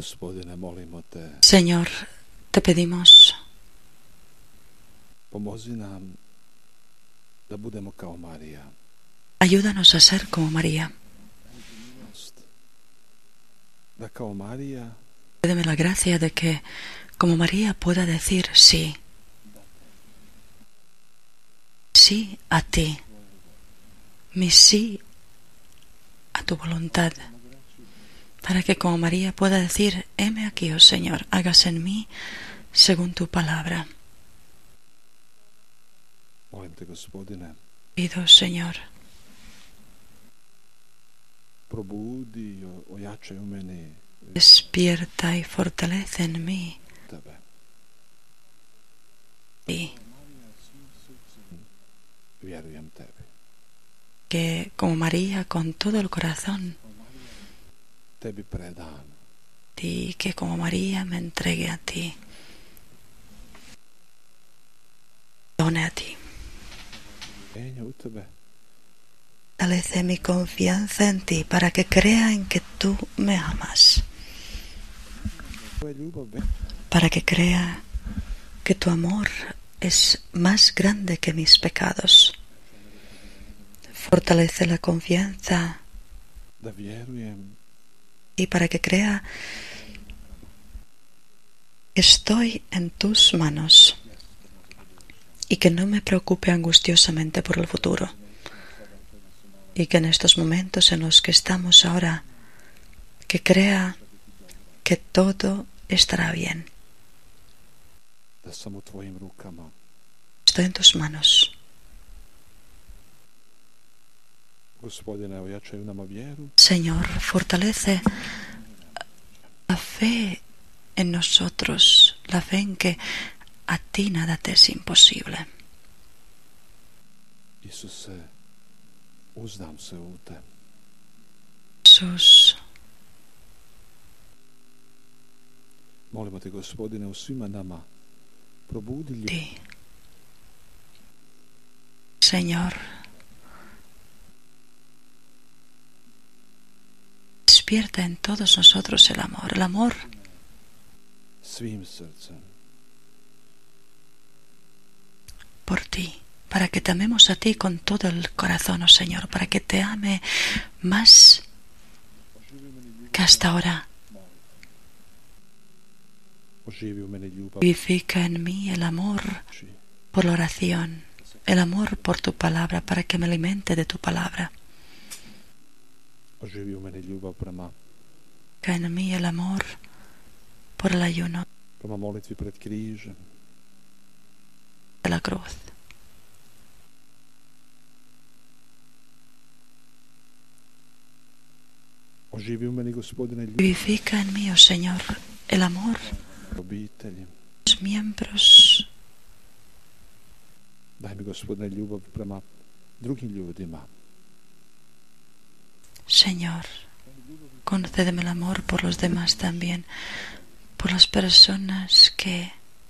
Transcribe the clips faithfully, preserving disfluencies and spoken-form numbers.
Gospodine, molimo te, Señor, te pedimos, pomozi nam da budemo kao Marija. ayúdanos a ser como María. Da kao Marija Pídeme la gracia de que, como María, pueda decir sí. Sí a ti. Mi sí a tu voluntad. Para que, como María, pueda decir, heme aquí, oh Señor, hágase en mí según tu palabra. molim te, Gospodine, Pido, Señor, probudi i ojačaj u meni despierta y fortalece en mí tebe. y Vjerujem tebi. que, como María, con todo el corazón, Tebi predam. y que, como María, me entregue a ti, done a ti. Enje u tebe. Fortalece mi confianza en ti para que crea en que tú me amas, Tvoja ljubav ve- para que crea que tu amor es más grande que mis pecados. Fortalece la confianza da vjerujem y para que crea que estoy en tus manos y que no me preocupe angustiosamente por el futuro, y que en estos momentos en los que estamos ahora, que crea que todo estará bien. da sam u tvojim rukama. Estoy en tus manos. Gospodine, ojačaj u nama vjeru. Señor, fortalece la fe en nosotros, la fe en que a ti nada te es imposible. Isuse, uzdam se u te. Jesús, Molimo te, Gospodine, u svima nama probudi ljubav. ti. Señor, despierta en todos nosotros el amor, el amor svim srcem. por ti, para que te amemos a ti con todo el corazón, oh Señor, para que te ame más que hasta ahora. Oživi u meni ljubav. Vivifica en mí el amor por la oración, el amor por tu palabra, para que me alimente de tu palabra. Oživi u meni ljubav prema, Vivifica en mí el amor por el ayuno prema molitvi pred križem. de la cruz. Oživi u meni, Gospodine, ljubav Vivifica en mí, oh Señor, el amor obitelji. por los miembros. Daj mi, Gospodine, ljubav prema drugim ljudima. Señor, concédeme el amor por los demás también, por las personas que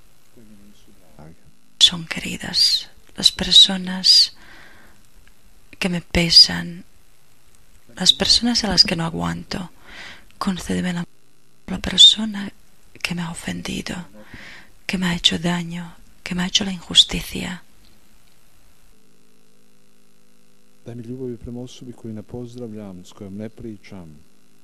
son queridas, las personas que me pesan, las personas a las que no aguanto. Concédeme el amor por la persona que me ha ofendido, que me ha hecho daño, que me ha hecho la injusticia. Daj mi ljubavi prema osobi koju ne pozdravljam, s kojom ne pričam.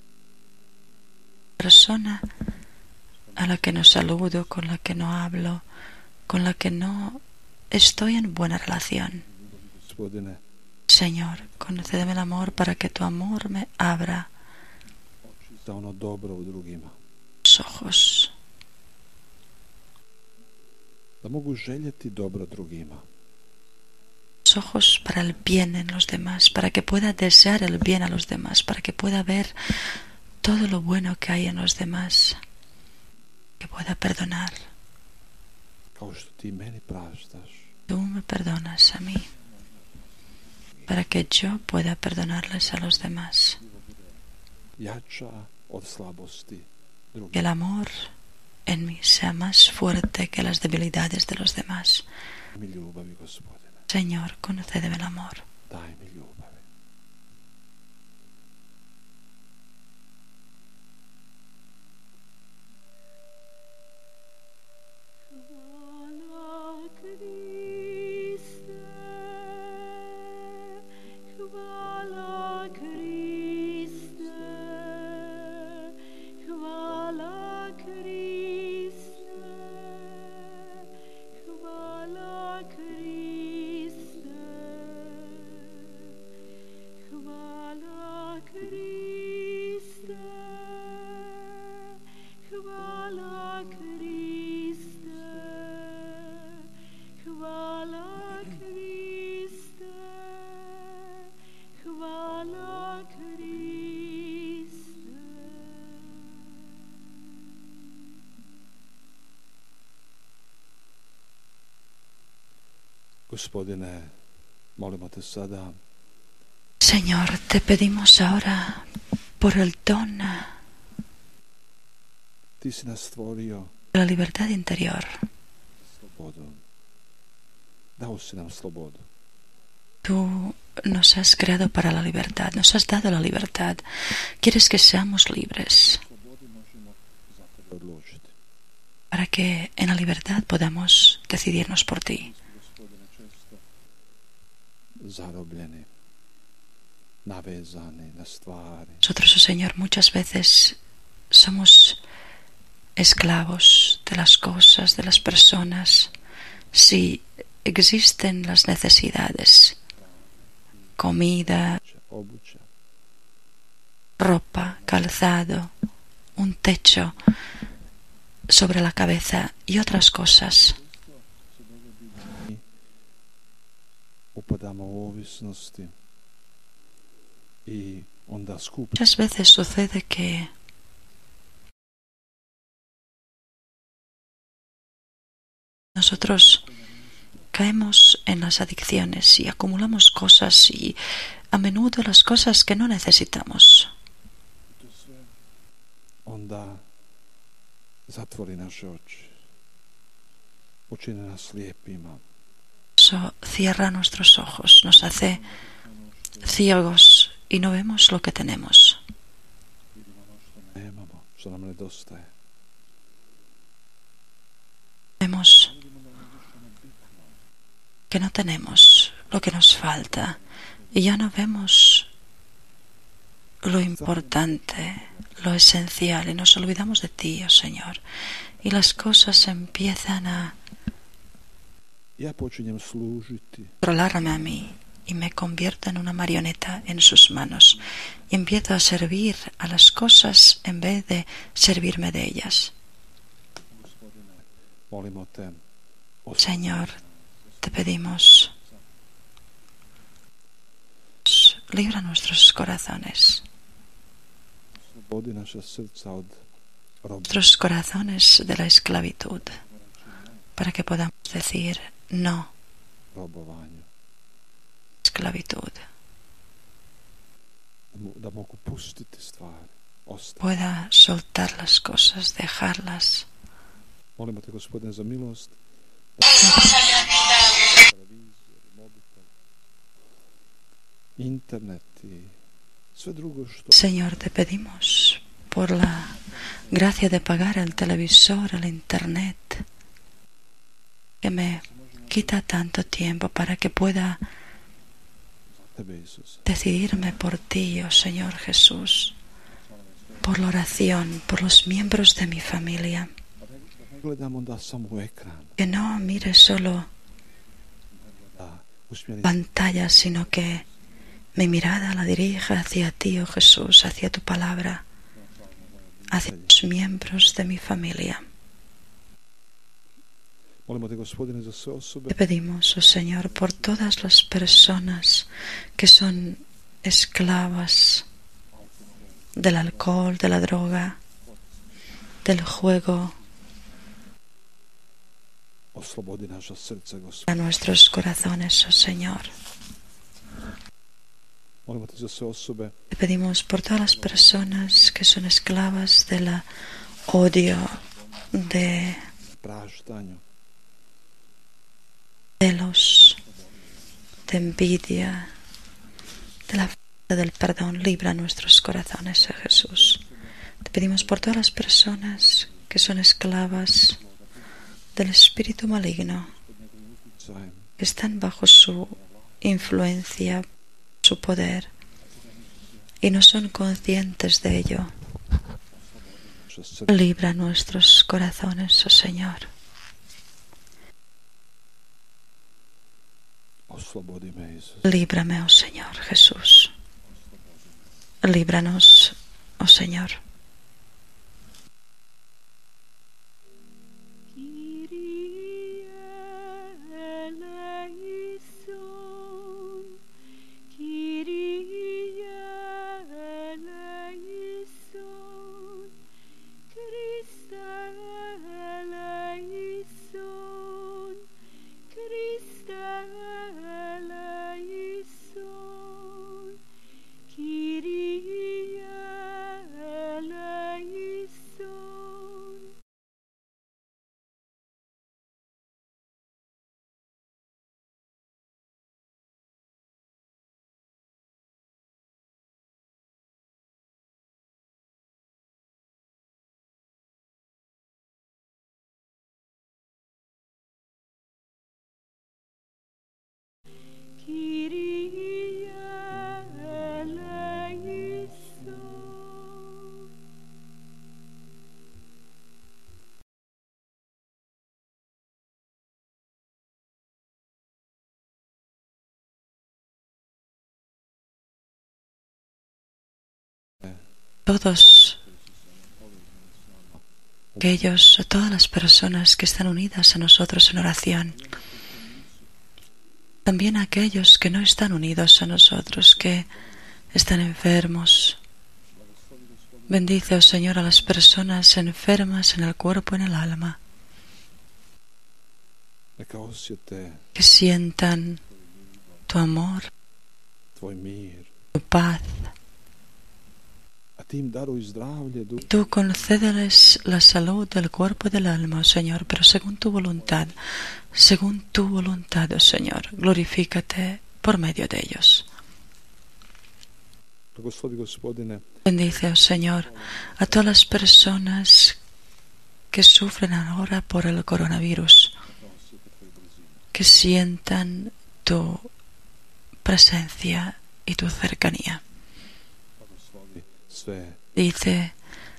Persona a la que no saludo, con la que no hablo, con la que no estoy en buena relación. Gospodine, Señor, concédeme el amor para que tu amor me abra za ono dobro u drugima. los ojos, Da mogu željeti dobro drugima. los ojos para el bien en los demás, para que pueda desear el bien a los demás, para que pueda ver todo lo bueno que hay en los demás, que pueda perdonar. Kao što ti meni praštaš. Tú me perdonas a mí, para que yo pueda perdonarles a los demás. Jača od slabosti Que drugih. el amor en mí sea más fuerte que las debilidades de los demás. Mi ljubavi, Gospodine. Señor, concédeme el amor. Daj mi ljubavi. Gospodine, molimo te sada Señor, te pedimos ahora por el don ti si nas stvorio de la libertad interior. slobodu. Dao si nam slobodu. Tú nos has creado para la libertad, nos has dado la libertad. Quieres que seamos libres, Slobodi možemo za tebe odlučiti. para que en la libertad podamos decidirnos por ti. Gospodine, često zarobljeni, navezani na stvari. Nosotros, oh Señor, muchas veces somos esclavos de las cosas, de las personas. Si existen las necesidades, comida, Obuća, ropa, calzado, un techo sobre la cabeza y otras cosas, se dogodi da mi upadamo u ovisnosti i onda skupimo muchas veces sucede que nosotros caemos en las adicciones y acumulamos cosas y a menudo las cosas que no necesitamos. to sve, onda zatvori naše oči, učini nas slijepima. Eso cierra nuestros ojos, nos hace ciegos y no vemos lo que tenemos. Vidimo ono što nemamo, što nam nedostaje. Vemos que no tenemos lo que nos falta y ya no vemos lo importante, lo esencial y nos olvidamos de ti, oh Señor, y las cosas empiezan a Ja počinjem služiti controlarme a mí y me convierto en una marioneta en sus manos y empiezo a servir a las cosas en vez de servirme de ellas. Gospodine, molimo te, Señor, te pedimos, libra nuestros corazones, oslobodi naša srca od roba, nuestros corazones de la esclavitud, para que podamos decir no, robovanju, esclavitud, da mo- da mogu pustiti stvari, ostati. pueda soltar las cosas, dejarlas. Molimo te, Gospodine, za milost, da televizor, mobitel, internet i sve drugo što Señor, te pedimos por la gracia de pagar el televisor, el internet, que me quita tanto tiempo para que pueda tebe, Isuse, decidirme por ti, oh Señor Jesús, por la oración, por los miembros de mi familia, ne gledam onda samo u ekran, que no mire solo da usmjerim pantalla, sino que mi mirada la dirija hacia ti, oh Jesús, hacia tu palabra, hacia los miembros de mi familia. Molimo te, Gospodine, za sve osobe Te pedimos, oh Señor, por todas las personas que son esclavas del alcohol, de la droga, del juego, oslobodi naša srca, a Gospodine. nuestros corazones, oh Señor. Molimo te za sve osobe Te pedimos por todas las personas que son esclavas del odio, de praštanju, celos, de envidia, de la falta del perdón. Libra nuestros corazones, oh Jesús. Te pedimos por todas las personas que son esclavas del espíritu maligno, utjecajem, que están bajo su influencia, su poder, y no son conscientes de ello. naša srca, Libra nuestros corazones, oh Señor. oslobodi me, Isus. Líbrame, oh Señor Jesús. Líbranos, oh Señor. Kyrie eleison, Kyrie Todos aquellos, a todas las personas que están unidas a nosotros en oración, también a aquellos que no están unidos a nosotros, que están enfermos. Bendice, oh Señor, a las personas enfermas en el cuerpo y en el alma, que sientan tu amor, tu paz. Tú concédeles la salud del cuerpo y del alma, oh Señor, pero según tu voluntad, según tu voluntad, oh Señor, glorifícate por medio de ellos. Bendice, oh Señor, a todas las personas que sufren ahora por el coronavirus, que sientan tu presencia y tu cercanía. Dice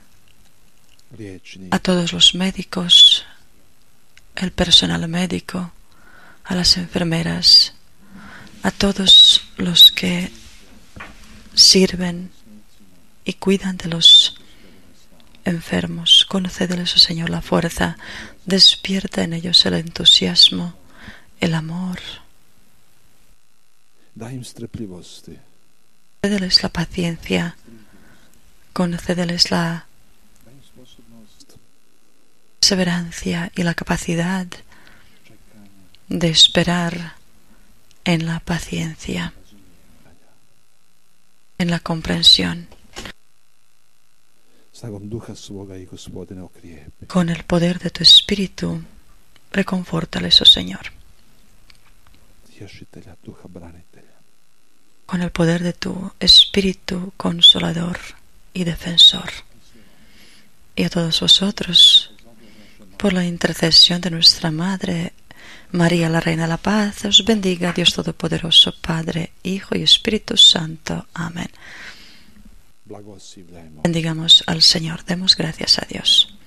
a todos los médicos, el personal médico, a las enfermeras, a todos los que sirven y cuidan de los enfermos. Concédeles, oh Señor, la fuerza. Despierta en ellos el entusiasmo, el amor. Concédeles la paciencia. Concédeles la perseverancia y la capacidad de esperar en la paciencia, en la comprensión. Con el poder de tu Espíritu, reconfórtales, oh Señor. Con el poder de tu Espíritu Consolador y Defensor. Y a todos vosotros, por la intercesión de nuestra Madre, María, la Reina de la Paz, os bendiga Dios Todopoderoso, Padre, Hijo y Espíritu Santo. Amén. Bendigamos al Señor, demos gracias a Dios.